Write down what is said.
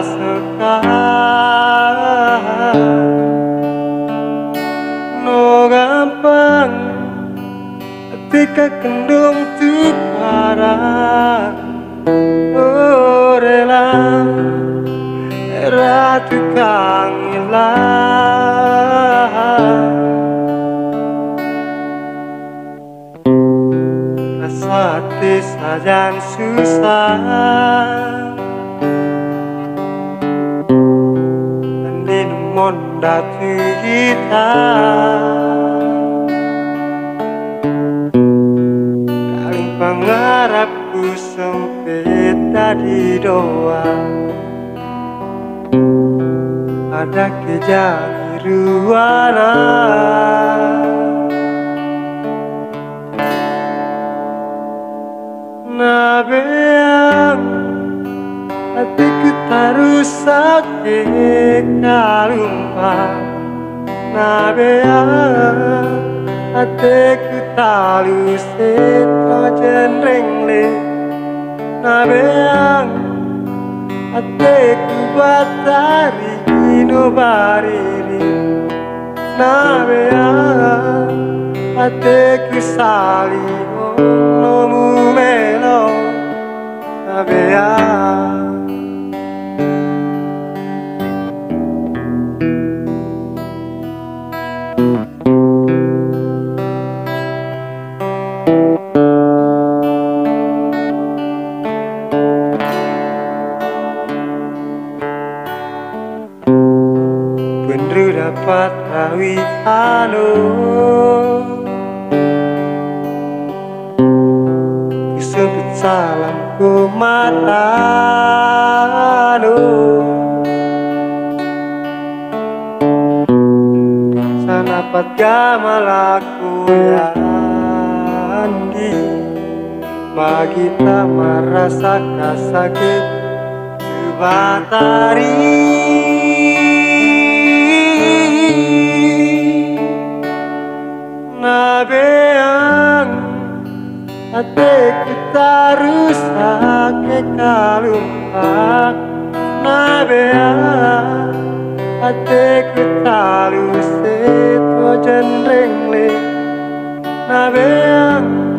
sekali no gampang ketika kendung tu parah oh rela ratu kang hilang rasa hati sajan susah dan di monda tu kita kaling pangarapku sempit tadi doa ada kejang ruana nabeang hatiku tarusak kalumpang nabeang hatiku talus setro jenrengle nabeang hatiku batari no bariri nabeang hatiku salino no mumelo nabeang bener dapat rawi halo kusebut salam ku mata lo sanapat gamalaku yandi magita marasa kasake batari nabeang hatiku tarusak kalumpang nabeang hatiku talus setro jenrengle nabeang